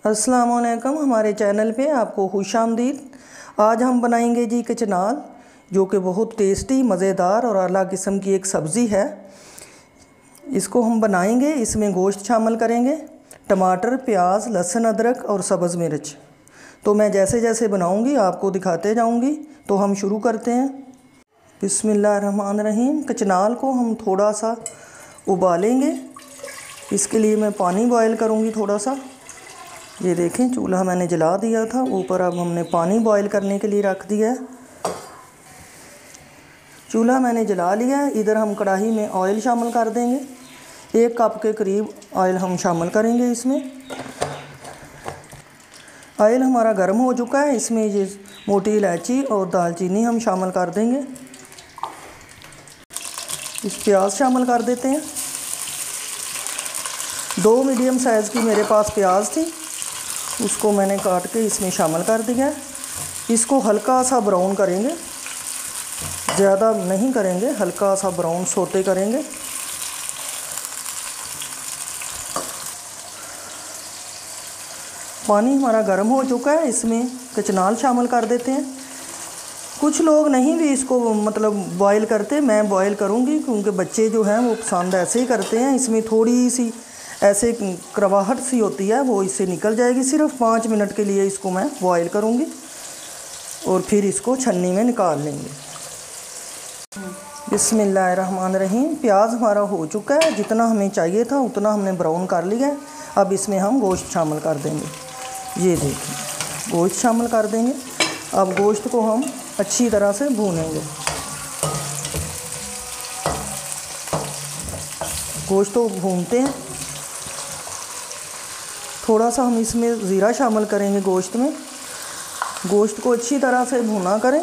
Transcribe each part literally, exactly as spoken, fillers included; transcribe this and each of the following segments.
अस्सलाम वालेकुम। हमारे चैनल पे आपको खुशामदीद। आज हम बनाएंगे जी कचनाल, जो कि बहुत टेस्टी, मज़ेदार और आला किस्म की एक सब्ज़ी है। इसको हम बनाएंगे। इसमें गोश्त शामिल करेंगे, टमाटर, प्याज, लहसुन, अदरक और सब्ज़ मिर्च। तो मैं जैसे जैसे बनाऊंगी आपको दिखाते जाऊंगी। तो हम शुरू करते हैं। बिस्मिल्लाहिर्रहमानिर्रहीम। कचनाल को हम थोड़ा सा उबालेंगे। इसके लिए मैं पानी बॉयल करूंगी थोड़ा सा। ये देखें, चूल्हा मैंने जला दिया था, ऊपर अब हमने पानी बॉयल करने के लिए रख दिया है। चूल्हा मैंने जला लिया है। इधर हम कढ़ाई में ऑयल शामिल कर देंगे। एक कप के करीब ऑयल हम शामिल करेंगे इसमें। ऑयल हमारा गर्म हो चुका है। इसमें ये मोटी इलायची और दालचीनी हम शामिल कर देंगे। इस प्याज शामिल कर देते हैं। दो मीडियम साइज़ की मेरे पास प्याज थी, उसको मैंने काट के इसमें शामिल कर दिया है। इसको हल्का सा ब्राउन करेंगे, ज़्यादा नहीं करेंगे, हल्का सा ब्राउन सोते करेंगे। पानी हमारा गर्म हो चुका है। इसमें कचनाल शामिल कर देते हैं। कुछ लोग नहीं भी इसको मतलब बॉयल करते, मैं बॉयल करूँगी क्योंकि बच्चे जो हैं वो पसंद ऐसे ही करते हैं। इसमें थोड़ी सी ऐसे करवाहट सी होती है, वो इससे निकल जाएगी। सिर्फ पाँच मिनट के लिए इसको मैं बॉयल करूँगी और फिर इसको छन्नी में निकाल लेंगे। बिस्मिल्लाहिर्रहमानिर्रहीम। प्याज हमारा हो चुका है, जितना हमें चाहिए था उतना हमने ब्राउन कर लिया है। अब इसमें हम गोश्त शामिल कर देंगे। ये देखिए, गोश्त शामिल कर देंगे। अब गोश्त को हम अच्छी तरह से भूनेंगे। गोश्त को भूनते हैं। थोड़ा सा हम इसमें ज़ीरा शामिल करेंगे गोश्त में। गोश्त को अच्छी तरह से भुना करें,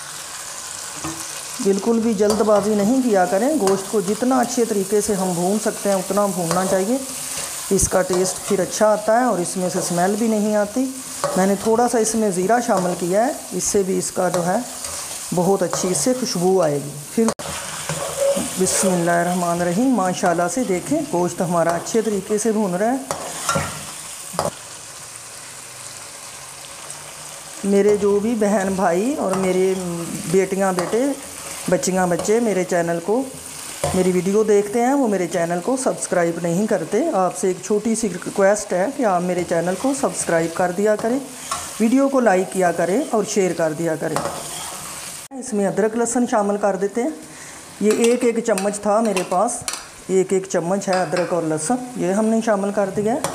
बिल्कुल भी जल्दबाजी नहीं किया करें। गोश्त को जितना अच्छे तरीके से हम भून सकते हैं उतना भूनना चाहिए। इसका टेस्ट फिर अच्छा आता है और इसमें से स्मेल भी नहीं आती। मैंने थोड़ा सा इसमें ज़ीरा शामिल किया है, इससे भी इसका जो है बहुत अच्छी इससे खुशबू आएगी। फिर बिस्मिल्लाहिर्रहमानिर्रहीम। माशाल्लाह से देखें, गोश्त हमारा अच्छे तरीके से भून रहा है। मेरे जो भी बहन भाई और मेरे बेटियां बेटे, बच्चियां बच्चे मेरे चैनल को, मेरी वीडियो देखते हैं, वो मेरे चैनल को सब्सक्राइब नहीं करते। आपसे एक छोटी सी रिक्वेस्ट है कि आप मेरे चैनल को सब्सक्राइब कर दिया करें, वीडियो को लाइक किया करें और शेयर कर दिया करें। इसमें अदरक लहसुन शामिल कर देते हैं। ये एक एक चम्मच था मेरे पास, एक एक चम्मच है अदरक और लहसुन, ये हमने शामिल कर दिया है।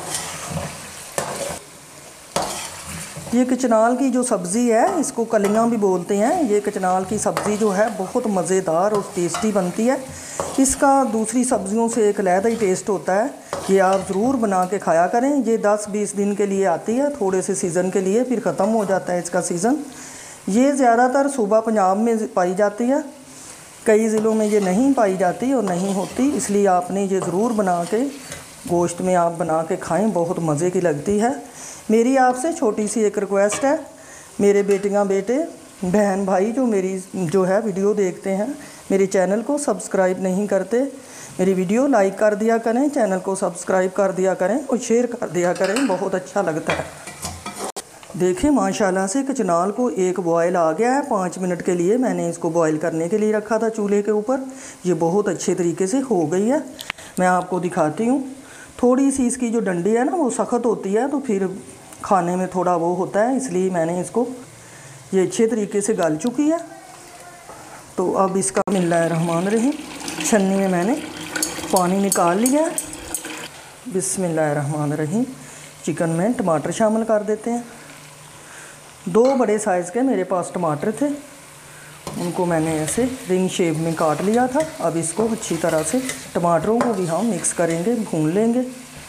ये कचनाल की जो सब्ज़ी है, इसको कलियां भी बोलते हैं। ये कचनाल की सब्ज़ी जो है बहुत मज़ेदार और टेस्टी बनती है। इसका दूसरी सब्ज़ियों से एक अलग ही टेस्ट होता है। ये आप ज़रूर बना के खाया करें। ये दस बीस दिन के लिए आती है, थोड़े से सीज़न के लिए, फिर ख़त्म हो जाता है इसका सीज़न। ये ज़्यादातर सूबा पंजाब में पाई जाती है, कई ज़िलों में ये नहीं पाई जाती और नहीं होती। इसलिए आपने ये ज़रूर बना के गोश्त में आप बना के खाएँ, बहुत मज़े की लगती है। मेरी आपसे छोटी सी एक रिक्वेस्ट है, मेरे बेटियां बेटे, बहन भाई जो मेरी जो है वीडियो देखते हैं, मेरे चैनल को सब्सक्राइब नहीं करते, मेरी वीडियो लाइक कर दिया करें, चैनल को सब्सक्राइब कर दिया करें और शेयर कर दिया करें, बहुत अच्छा लगता है। देखें, माशाल्लाह से कचनाल को एक बॉयल आ गया है। पाँच मिनट के लिए मैंने इसको बॉयल करने के लिए रखा था चूल्हे के ऊपर। ये बहुत अच्छे तरीके से हो गई है। मैं आपको दिखाती हूँ। थोड़ी सी इसकी जो डंडी है ना, वो सख्त होती है, तो फिर खाने में थोड़ा वो होता है, इसलिए मैंने इसको, ये अच्छे तरीके से गल चुकी है। तो अब इसका बिस्मिल्लाहिर्रहमानिर्रहीम, छन्नी में मैंने पानी निकाल लिया है। बिस्मिल्लाहिर्रहमानिर्रहीम। चिकन में टमाटर शामिल कर देते हैं। दो बड़े साइज़ के मेरे पास टमाटर थे, उनको मैंने ऐसे रिंग शेप में काट लिया था। अब इसको अच्छी तरह से टमाटरों को भी हम मिक्स करेंगे, भून लेंगे।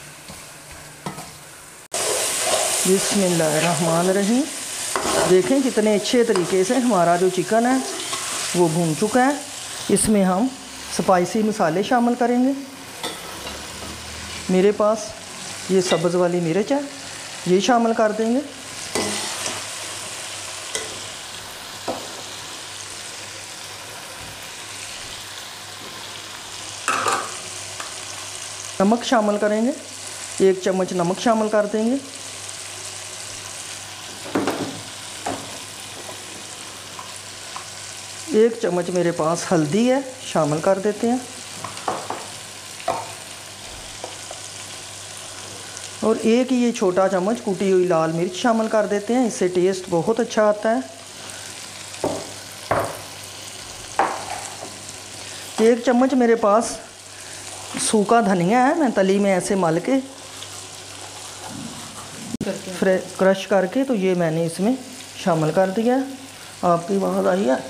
बिस्मिल्लाहिर्रहमानिर्रहीम। देखें कितने अच्छे तरीके से हमारा जो चिकन है वो भून चुका है। इसमें हम स्पाइसी मसाले शामिल करेंगे। मेरे पास ये सब्ज़ वाली मिर्च है, ये शामिल कर देंगे। नमक शामिल करेंगे, एक चम्मच नमक शामिल कर देंगे। एक चम्मच मेरे पास हल्दी है, शामिल कर देते हैं। और एक ये छोटा चम्मच कुटी हुई लाल मिर्च शामिल कर देते हैं, इससे टेस्ट बहुत अच्छा आता है। एक चम्मच मेरे पास सूखा धनिया है, मैं तली में ऐसे मल के क्रश करके तो ये मैंने इसमें शामिल कर दिया है। आपकी आवाज़ आई है।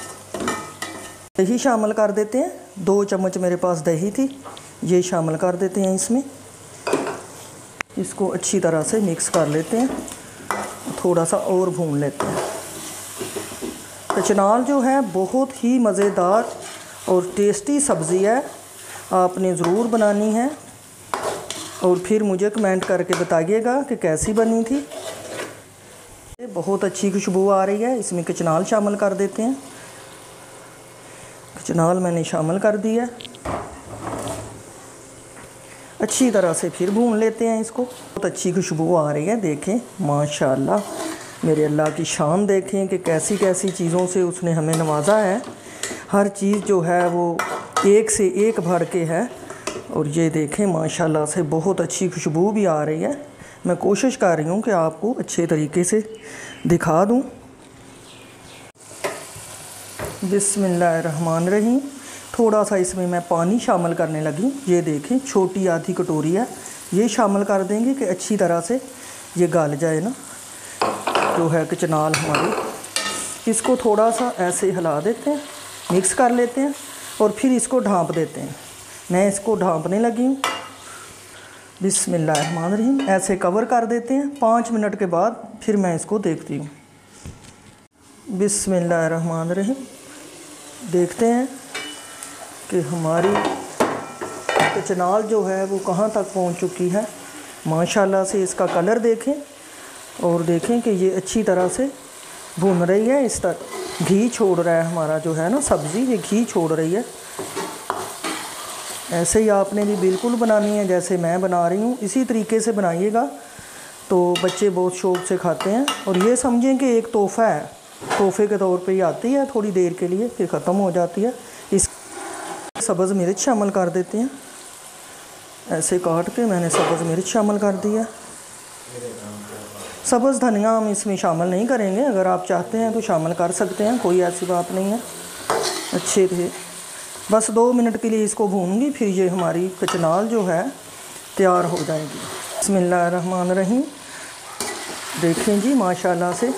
दही शामिल कर देते हैं, दो चम्मच मेरे पास दही थी, ये शामिल कर देते हैं इसमें। इसको अच्छी तरह से मिक्स कर लेते हैं, थोड़ा सा और भून लेते हैं। कचनाल जो है बहुत ही मज़ेदार और टेस्टी सब्ज़ी है, आपने ज़रूर बनानी है और फिर मुझे कमेंट करके बताइएगा कि कैसी बनी थी। बहुत अच्छी खुशबू आ रही है। इसमें कचनाल शामिल कर देते हैं। कचनाल मैंने शामिल कर दिया, अच्छी तरह से फिर भून लेते हैं इसको। बहुत अच्छी खुशबू आ रही है, देखें माशाल्लाह, मेरे अल्लाह की शान देखें कि कैसी कैसी चीज़ों से उसने हमें नवाजा है। हर चीज़ जो है वो एक से एक भर के है। और ये देखें माशाल्लाह से बहुत अच्छी खुशबू भी आ रही है। मैं कोशिश कर रही हूँ कि आपको अच्छे तरीके से दिखा दूँ। बिस्मिल्लाहिर्रहमानिर्रहीम। थोड़ा सा इसमें मैं पानी शामिल करने लगी। ये देखें छोटी आधी कटोरी है, ये शामिल कर देंगे कि अच्छी तरह से ये गल जाए ना, जो है कचनाल हमारी। इसको थोड़ा सा ऐसे हिला देते हैं, मिक्स कर लेते हैं और फिर इसको ढाँप देते हैं। मैं इसको ढाँपने लगी हूँ। बिस्मिल्लाहिर्रहमानिर्रहीम। ऐसे कवर कर देते हैं। पाँच मिनट के बाद फिर मैं इसको देखती हूँ। बिस्मिल्लाहिर्रहमानिर्रहीम। देखते हैं कि हमारी कचनाल जो है वो कहाँ तक पहुँच चुकी है। माशाल्लाह से इसका कलर देखें और देखें कि ये अच्छी तरह से भून रही है। इस तक घी छोड़ रहा है हमारा जो है ना सब्ज़ी, ये घी छोड़ रही है। ऐसे ही आपने भी बिल्कुल बनानी है जैसे मैं बना रही हूँ, इसी तरीके से बनाइएगा तो बच्चे बहुत शौक़ से खाते हैं। और ये समझें कि एक तोहफ़ा है, तोहफ़े के तौर पे ही आती है, थोड़ी देर के लिए फिर ख़त्म हो जाती है। इस सब्ज़ मिर्च शामिल कर देते हैं, ऐसे काट के मैंने सब्ज़ मिर्च शामिल कर दिया। सब्ज़ धनिया हम इसमें शामिल नहीं करेंगे, अगर आप चाहते हैं तो शामिल कर सकते हैं, कोई ऐसी बात नहीं है। अच्छे थे, बस दो मिनट के लिए इसको भूनूंगी, फिर ये हमारी कचनाल जो है तैयार हो जाएगी। बिस्मिल्लाहिर्रहमानिर्रहीम। देखें जी माशाल्लाह से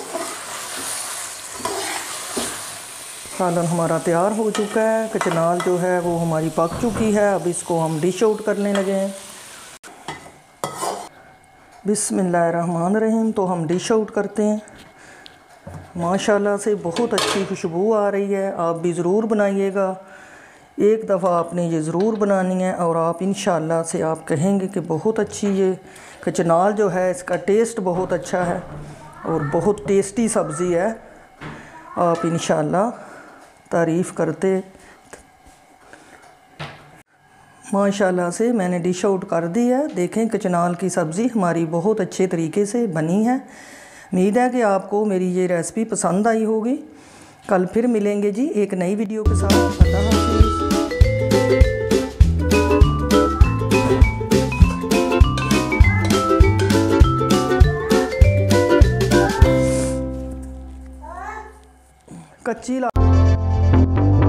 सालन हमारा तैयार हो चुका है। कचनाल जो है वो हमारी पक चुकी है। अब इसको हम डिश आउट करने लगे हैं। बिस्मिल्लाहिर्रहमानिर्रहीम। तो हम डिश आउट करते हैं। माशाल्लाह से बहुत अच्छी खुशबू आ रही है। आप भी ज़रूर बनाइएगा, एक दफ़ा आपने ये ज़रूर बनानी है और आप इंशाअल्लाह से आप कहेंगे कि बहुत अच्छी ये कचनाल जो है, इसका टेस्ट बहुत अच्छा है और बहुत टेस्टी सब्ज़ी है। आप इंशाअल्लाह तारीफ़ करते। माशाल्लाह से मैंने डिश आउट कर दी है। देखें कचनाल की सब्ज़ी हमारी बहुत अच्छे तरीके से बनी है। उम्मीद है कि आपको मेरी ये रेसिपी पसंद आई होगी। कल फिर मिलेंगे जी एक नई वीडियो के साथ। अल्लाह हाफ़िज़। कच्ची ला